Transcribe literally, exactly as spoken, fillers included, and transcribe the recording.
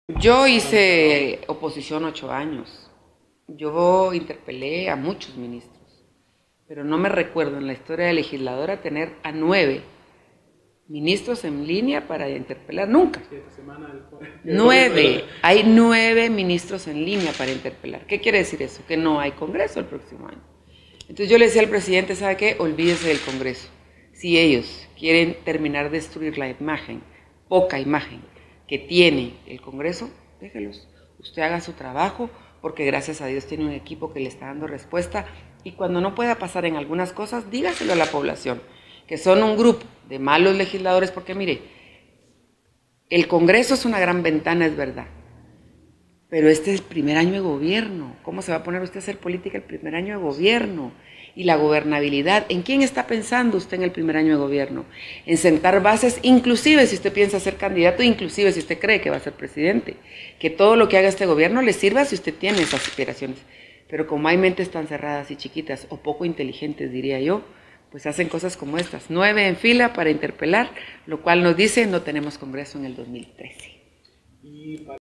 Yo hice oposición ocho años. Yo interpelé a muchos ministros, pero no me recuerdo en la historia de legisladora tener a nueve ministros en línea para interpelar, nunca. Nueve, hay nueve ministros en línea para interpelar. ¿Qué quiere decir eso? Que no hay Congreso el próximo año. Entonces yo le decía al presidente, ¿sabe qué? Olvídese del Congreso. Si ellos quieren terminar de destruir la imagen, poca imagen, que tiene el Congreso, déjelos. Usted haga su trabajo, porque gracias a Dios tiene un equipo que le está dando respuesta, y cuando no pueda pasar en algunas cosas, dígaselo a la población, que son un grupo de malos legisladores, porque mire, el Congreso es una gran ventana, es verdad, pero este es el primer año de gobierno. ¿Cómo se va a poner usted a hacer política el primer año de gobierno? Y la gobernabilidad, ¿en quién está pensando usted en el primer año de gobierno? En sentar bases, inclusive si usted piensa ser candidato, inclusive si usted cree que va a ser presidente. Que todo lo que haga este gobierno le sirva si usted tiene esas aspiraciones. Pero como hay mentes tan cerradas y chiquitas, o poco inteligentes diría yo, pues hacen cosas como estas. Nueve en fila para interpelar, lo cual nos dice no tenemos Congreso en el dos mil trece.